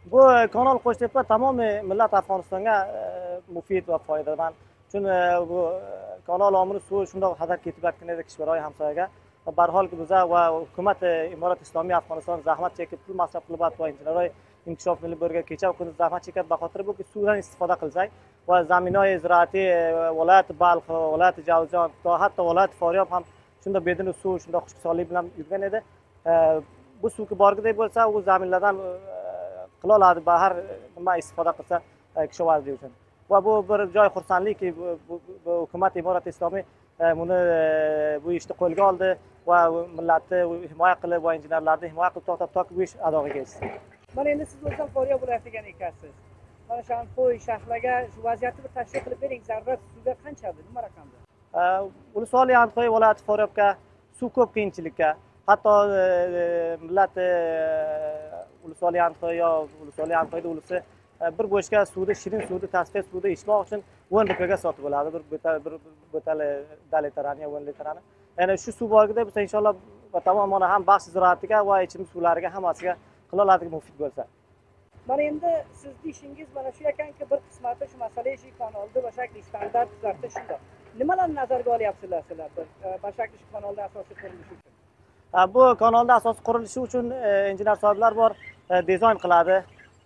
Bu kanal Qo'shtepa tamomiy millat Afg'onistonga mufid va foydali. Chunki bu kanal omili suvi shundoq hadab ketib yotgan edi Kishvaroy hamsoyaga. Barholki biza va hukumat Imorat Islomiy Afg'oniston zahmat chekib pul masraf qilib va Kishvaroy inkishofini birga kecha kunduz zahmat chekib baxotir bu suvdan istifoda qilsak va zaminoj ziroati viloyat Balx, viloyat Javzon, hatto viloyat Faryab ham shunda bedini suv shundoq xushkisorlik bilan yurgan edi. Bu suvga borgidek bo'lsa, u zaminlardan qila oladi bahar nima istifoda qilsa kishovardi uchun. Va bu bir joy xursandlikki bu hukumat Imorat Islomiy buni bu ishni qo'lga oldi va millatni himoya qilib va injenerlarni himoya qilib to'xtab toki bu ish adoga yetsin. Mana endi siz o'zdan Faryab viloyatidan ekansiz. Mana Shanxo'y shaharlarga shu vaziyatni bir tashkil qilib bering. Zarurat suvga qanchadir, nima raqamda? Ulusoli Anxoy viloyati Faryobga suv ko'p qiyinchilikka, hatto millat Ulusoli Anxoy yo Ulusoli Anxoyda ulusi bir boshqa suvni, shirin suvni, tasfiya suvni ichmoq uchun 10 rupiyaga sotib oladi. Bir botal dalitrani yo 10 litrani. Ya'ni shu suv borgida biz inshaalloh tamomona ham baxsh ziroatiga va ichimlik suvlariga hammasiga qila oladigan mufid bo'lsa. Mana endi sizning ishingiz mana shu ekanki, bir qismati shu masala ishi kanalda va shakli standart tuzatish shundoq. Nimalarni nazarga olyapsizlar sizlar bir bashakli shu kanalda asosiy qurilishi uchun? Bu kanalda asosiy qurilishi uchun injener sohiblar bor, dizayn qiladi.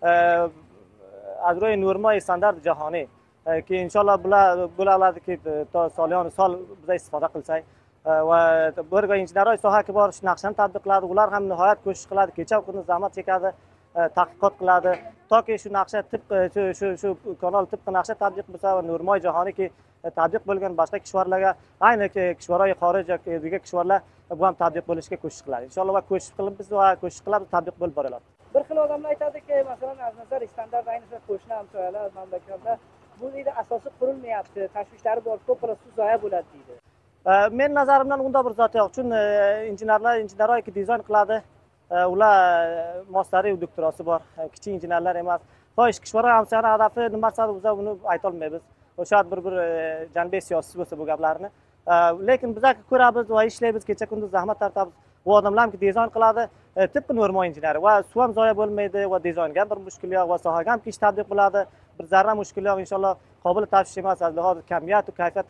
Agro norma standart jahoniy. Ki inshaalloh bo'ladiki to soliyon sol biz istifoda qilsak va bir injenerlar sohaga bor shu naqshani tatbiq qiladi. Ular ham nihoyat ko'shish qiladi, kecha kunduz zahmat chekadi, tadqiqot qiladi. Toki shu naqsha shu kanal tibqi naqsha tatbiq bo'lsa va norma jahoniyki tatbiq bo'lgan boshqa kishvarlarga ayni kishvaroy xorij yoki kishvarlar bu ham tatbiq bo'lishga ko'shish qiladi. Inshaalloh va ko'shish qilib biz va ko'shish qilib tatbiq bo'lib boradi. Bir xil odamlar aytadiki, masalan, aznazar standart ayniqsa qo'shni hamsoyalar mamlakatlarda bu deydi asosiy qurilmayapti, tashvishlari bor, ko'proq suv zoya bo'ladi deydi. Men nazarimdan unda bir zot yo'q. Chunki injenerlar dizayn qiladi. Ular masteri doktorasi bor, kichik injenerlar emas. Xo'sh, Kishvaroy hamsoyaning hadafi nimasi biz buni ayta olmaymiz. O'sha bir janbiy siyosiy bo'lsa bu gaplarni. Lekin biz ko'ramiz va ishlaymiz, kecha kunduz zahmat tortamiz. Bu odamlarki dizayn qiladi, tibqi norma injeneri va suv ham zoya bo'lmaydi va dizaynga bir mushkul yo'q va sohaga ham ish tatbiq bo'ladi. Bir zarra mushkul yo'q inshaalloh qobil tavsish emas. Hozir kamiyat va kayfiyat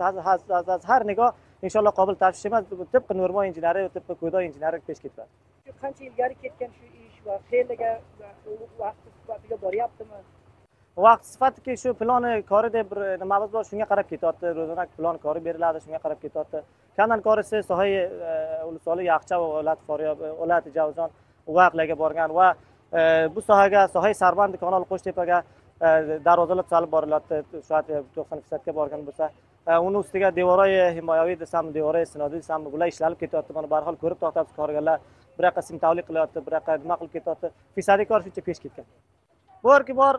har nigoh inshaalloh qobil tavsish emas. Tibqi norma injeneri, tibqi ko'do injeneri pesh ketadi. Qancha ilgari ketgan shu ish va qayerga vaqt sifatiga boryaptimi? Vaqt sifatiki shu plani kori deb bir nimamiz bor, shunga qarab ketyapti. Ro'zanak plan kori beriladi, shunga qarab ketyapti. Kanal korisi sohay Ulusoli Yaxcha va viloyat Faryab, viloyat Javzon uvoqlarga borgan va bu sohaga sohay Sarband kanal Qo'shtepaga darvozalar solib borilyapti. Soat 90% ga borgan bo'lsa, uni ustiga devoroy himoyaviy desam, devoroy sinodiy desam, bular ishlanib ketyapti. Mana barhol ko'rib to'xtab ko'rganlar bir yoqqa simtavlik qilyapti, bir yoqqa nima qilib ketyapti. Fisadiy kor shuncha pesh ketgan. Borki bor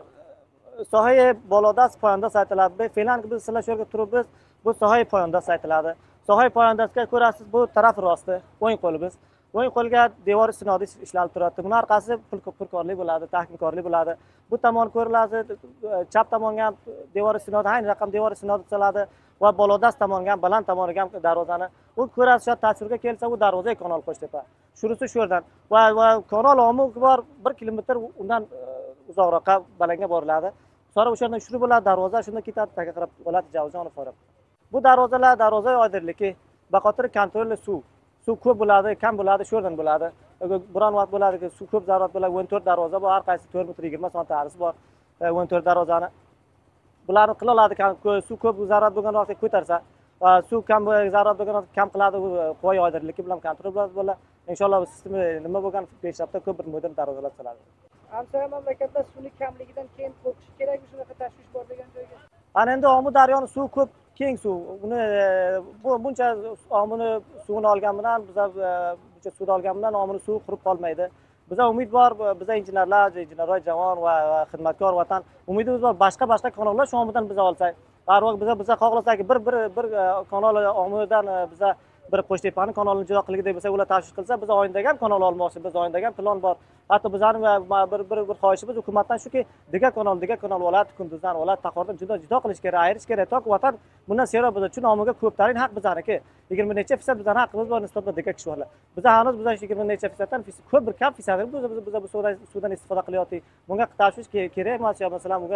sohay bolodas poyandas aytiladi. Fe'lan biz sizlar shu yerga turib biz bu sohay poyandas aytiladi. Sohay poyandasga ko'rasiz bu taraf rosti, o'ng qo'limiz. O'ng qo'lga devor sinodiy ishlanib turadi. Buning orqasi pulkorlik bo'ladi, taxminkorlik bo'ladi. Bu tomon ko'riladi, chap tomonga ham devor sinodi, ayni raqam devor sinodi soladi va bolodas tomonga ham baland tomoniga ham darvozani. U ko'rasiz, shu tasvirga kelsa u darvoza kanal Qo'shtepa. Shunisi shu yerdan va kanal omi bor 1 kilometr undan uzoqroqqa balanga boriladi. Sonra o'sha yerdan shuru bo'ladi darvoza, shunda ketadi taga qarab viloyat Javzonov Faryab. Bu darvoza oydinligi, baxotir kontrolli suv ko'p bo'ladi, kam bo'ladi, shu yerdan bo'ladi. Biron vaqt bo'ladiki, suv ko'p zarurat bo'ladi, 14 darvoza bor, har qaysi 4 metr 20 sm arasi bor. 14 darvozani bularni qila oladi, suv ko'p zarurat bo'lgan vaqtda ko'tarsa va suv kam zarurat bo'lgan vaqtda kam qiladi, qo'y oydinligi bilan kontrol bo'ladi. Inshaalloh sistema nima bo'lgan peshobda ko'p bir modern darvozalar soladi. Hamsoya mamlakatlar suvning kamligidan keyin qo'rqish kerakmi shunaqa tashvish bor degan joyga? Ana endi Omu daryoni suv ko'p, keng suv. Uni buncha Omuni suvini olgan bilan biz buncha suvni olgan bilan Omuni suv qurib qolmaydi. Biza umid bor, biza injenerlar javon va xizmatkor vatan umidimiz bor. Boshqa kanallar shu Omudan biza olsak, har vaqt biza xohlasak bir kanal Omudan biza bir Qo'shtepani kanalini juda qilgidek bo'lsa, ular tashvish qilsa, biz oyindaga ham kanal olmoqchi, biz oyindaga ham plan bor. Hatto bizning bir xohishimiz hukumatdan shuki, diga kanal oladi, kunduzdan oladi, taqordan juda qilish kerak, ayirish kerak. Toki vatan bundan serob biz uchun nomiga ko'ptarin haq bizaniki. 20 necha %, bizning haqqimiz bor nisbatan diga kishvorlar. Biz hanuz 20 necha %dan ko'p bir kam %, biz bu suvdan istifoda qilyapti. Bunga tashvish kerak emas, yo masalan bunga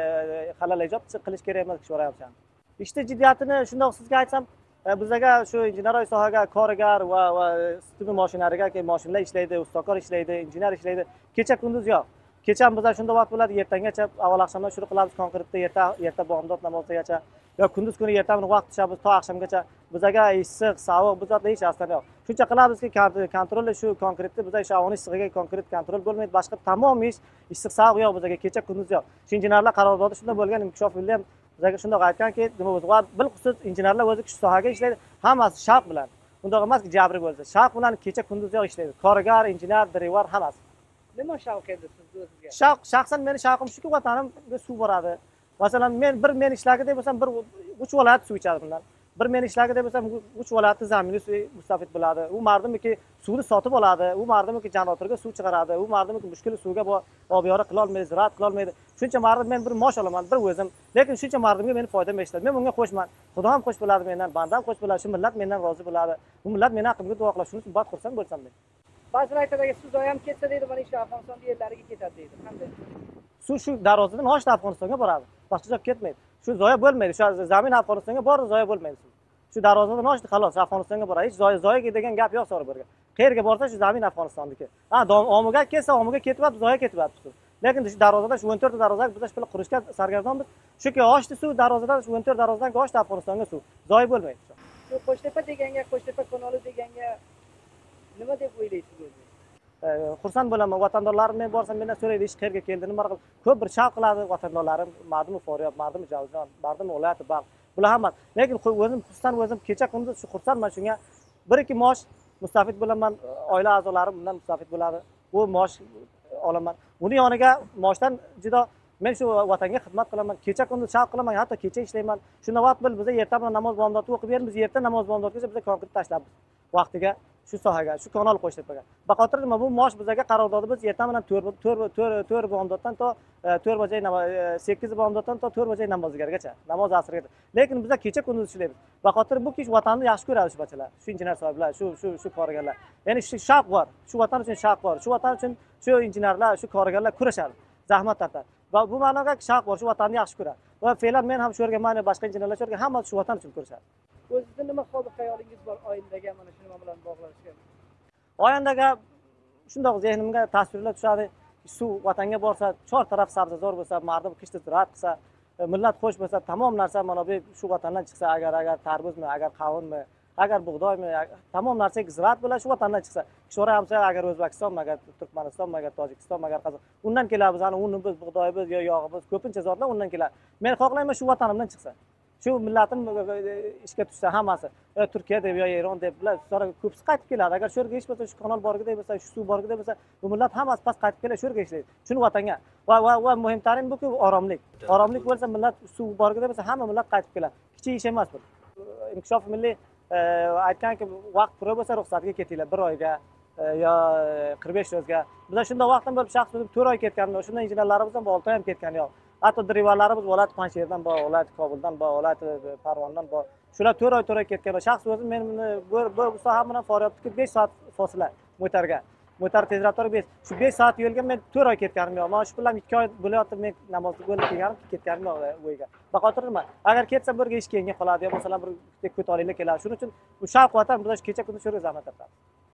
halol ijod qilish kerak emas kishvoryapti. İşte jiddiyatini shundoq sizga aytsam, bizga shu injeneroy sohaga korigar va studi mashinalariga mashinalar ishlaydi, ustakor ishlaydi, injener ishlaydi. Kecha kunduz yo'q. Kecha bizlar shunda vaqt bo'ladi, ertangacha avval akşamdan shuru qilamiz konkretda, erta bomdod namozigacha yo kunduz kuni ertadan vaqt tushamiz to akşamgacha. Bizga issiq, sovuq, bizda hech aslan yo'q. Shuncha qilamizki, kontrol shu konkretda bizga shu avoni issig'iga konkret kontrol bo'lmaydi, boshqa tamom issiq, sovuq yo'q bizga, kecha kunduz yo'q. Shu injenerlar qarorbodi shunda bo'lgan, inkishof ham bizga shundoq aytganki, nima bo'lsa, bilxusus injenerlar o'zi shu sohaga ishlaydi, hammasi shavq bilan. Bundoq emaski, jabri bo'lsa, shavq bilan kecha kunduz yo'q ishlaydi. Korigar, injener, dirivar hammasi. Nima shavq endi sizni o'zingizga? Shavq, shaxsan meni shavqim shuki, vatanimga suv boradi. Masalan, men ishlagidek bo'lsam, bir 3 viloyat suv ichadi bundan. Bir men ishlagidek bo'lsam, 3 viloyatni zaminli suv mustafid bo'ladi. U mardimiki suvni sotib oladi, u mardimiki janotorga suv chiqaradi, u mardimiki mushkul suvga obiyora qila olmaydi, ziroat qila olmaydi. Shuncha mardim men bir mosh olaman, bir o'zim. Lekin shuncha mardimga meni foydam yetadi. Men bunga qo'shman. Xudo ham qo'sh bo'ladi mendan, bandam qo'sh bo'ladi, shu millat mendan rozi bo'ladi. Bu millat meni haqimga duo qiladi. Shuning uchun bad xursand bo'lsam men. Ba'zilar aytadi, suv ham ketsa deydi, mana shu Afg'oniston yerlariga ketadi deydi. Qanday? Suv shu darvozadan oshdi Afg'onistonga boradi. Boshqa joyga ketmaydi. Shu zoya bo'lmaydi. Shu zamin Afg'onistonga bordi, zoya bo'lmaydi. Shu darvozadan oshdi, xolos Afg'onistonga boradi. Hech zoya degan gap yo'q So'rberga. Qayerga borsa shu zamin Afg'onistonniki. Omiga kelsa, omiga ketyapti, zoya ketyapti. Lekin shu darvozadan shu 14 ta darvozaga biz shuni qurishga sargardonmiz. Shuki oshdi suv darvozadan, shu 14 darvozadan oshdi Afg'onistonga suv. Zoya bo'lmaydi. Shu Qo'shtepa deganga, Qo'shtepa kanali deganga nima deb o'ylaysiz o'zingiz? Xursand bo'laman, vatandorlarim men borsam mendan so'raydi, ish qayerga keldi, nima qilib. Ko'p bir shavq qiladi vatandorlarim, mardim Faryod, mardim Javzon, mardim viloyati Baq. Bular hamma. Lekin o'zim xursand, o'zim kecha kunduz shu xursandman shunga. 1-2 mosh mustafid bo'laman, oila a'zolarim bundan mustafid bo'ladi. Bu mosh olaman. Uni yoniga moshdan juda men shu vatanga xizmat qilaman, kecha kunduz shavq qilaman, hatto kecha ishlayman. Shunda vaqt biz erta bilan namoz bomdodni o'qib beramiz, erta namoz bomdodgacha biz konkret tashlabmiz. Vaqtiga shu sohaga, shu kanal qo'shtirpaga. Baqotir nima bu mosh bizga qarordodi, biz erta bilan 4 bomdoddan to 4 bajay 8 bomdoddan to 4 bajay namozgargacha, namoz asrgacha. Lekin biz kecha kunduz ishlaymiz. Baqotir bu kish vatanni yaxshi ko'radi shu bachalar, shu injener sohiblar, shu korigarlar. Ya'ni shu shavq bor, shu vatan uchun shavq bor, shu vatan uchun shu injenerlar, shu korigarlar kurashadi, zahmat tortadi. Va bu ma'noga shavq bor, shu vatanni yaxshi ko'radi. Va fe'lan men ham shu yerga, mana boshqa injenerlar shu yerga hammasi shu vatan uchun kurashadi. O'zingizda nima hozir xayolingiz bor oyindaga mana shu nima bilan bog'lanishga? Oyindaga shundoq zehnimga tasvirlar tushadi. Suv vatanga borsa, chor taraf sabzazor bo'lsa, mardim qishda ziroat qilsa, millat xo'sh bo'lsa, tamom narsa mana bu shu vatandan chiqsa, agar tarvuzmi, agar qavunmi, agar bug'doymi, tamom narsa ziroat bilan shu vatandan chiqsa, Kishora hamsa agar O'zbekistonmi, agar Turkmanistonmi, agar Tojikistonmi, agar Qozog'iston, undan keladi bizani unimiz, bug'doyimiz, yo yog'imiz, ko'pincha zotlar undan keladi. Men xohlayman shu vatanimdan chiqsa. Shu millatim ishga tushsa hammasi, Turkiya deb yo Eron deb bular sonra ko'psi qaytib keladi. Agar shu yerga ish bo'lsa, shu kanal borgidek bo'lsa, shu suv borgidek bo'lsa, bu millat hammasi past qaytib keladi, shu yerga ishlaydi. Shuni vatanga. Va muhimtarin bu-ku oromlik. Oromlik bo'lsa, millat suv borgidek bo'lsa, hamma millat qaytib keladi. Kichik ish emas bu. Inkishof milliy aytganki, vaqt pura bo'lsa, ruxsatga ketinglar 1 oyga yo 45 yozga. Bizlar shunda vaqtim bo'lib shaxs bo'lib 4 oy ketganmi, shunda injenerlarimiz ham 6 oy ham ketgan yo'q. Hatto derivarlarimiz viloyat Panjshirdan bor, viloyat Kobuldan bor, viloyat Farg'onadan bor. Shular 4 oy ketgan. Shaxs o'zim men bu soha bilan Faryodga 5 soat fasila mo'targa. Mo'tar tezroq 5. Shu 5 soat yo'lga men 4 oy ketganim yo'q. Mana shu bilan 2 oy bo'layotib men namozga bo'lib ketganim yo'q o'yga. Baqotir nima? Agar ketsa birga ish keyinga qoladi, yo masalan bir ko'tarinlik keladi. Shuning uchun bu shavq vatan biz kecha kunduz shu zahmat tortamiz.